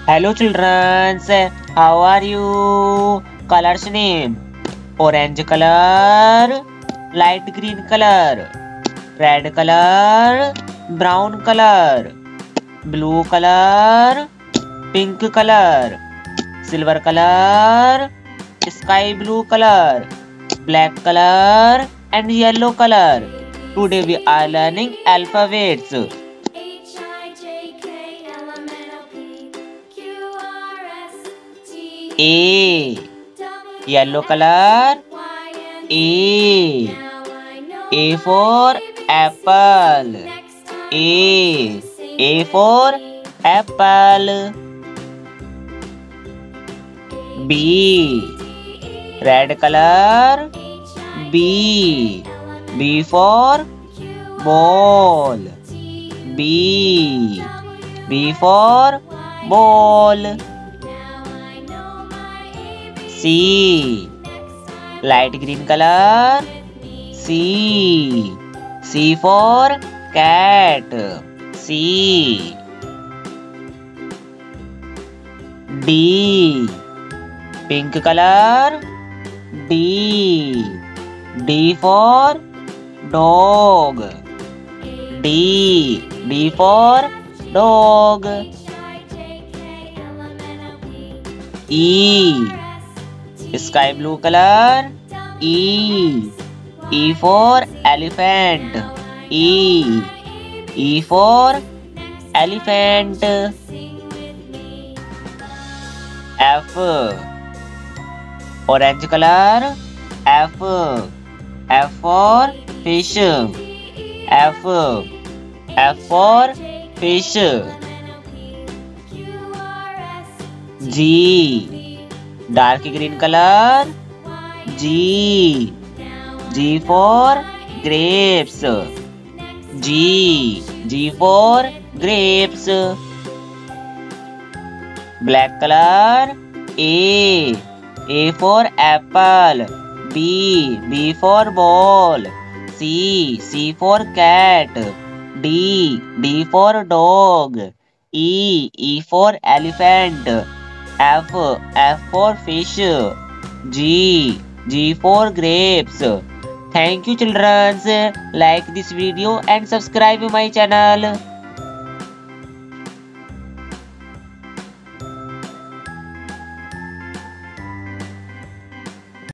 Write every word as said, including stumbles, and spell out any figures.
Hello children, how are you? Colors name: orange color, light green color, red color, brown color, blue color, pink color, silver color, sky blue color, black color and yellow color. Today we are learning alphabets. A, yellow color. A, A for apple. A, A for apple. B, red color. B, B for ball. B, B for ball. C, light green color. C, C for cat. C. D, pink color. D, D for dog. D, D for dog. E, sky blue color. E, E for elephant. E, E for elephant. F, orange color. F, F for fish. F, F for fish. G, dark green color. G, G for grapes. G, G for grapes. Black color. A, A for apple. B, B for ball. C, C for cat. D, D for dog. E, E for elephant. F, F for fish. G, G for grapes. Thank you children. Like this video and subscribe my channel.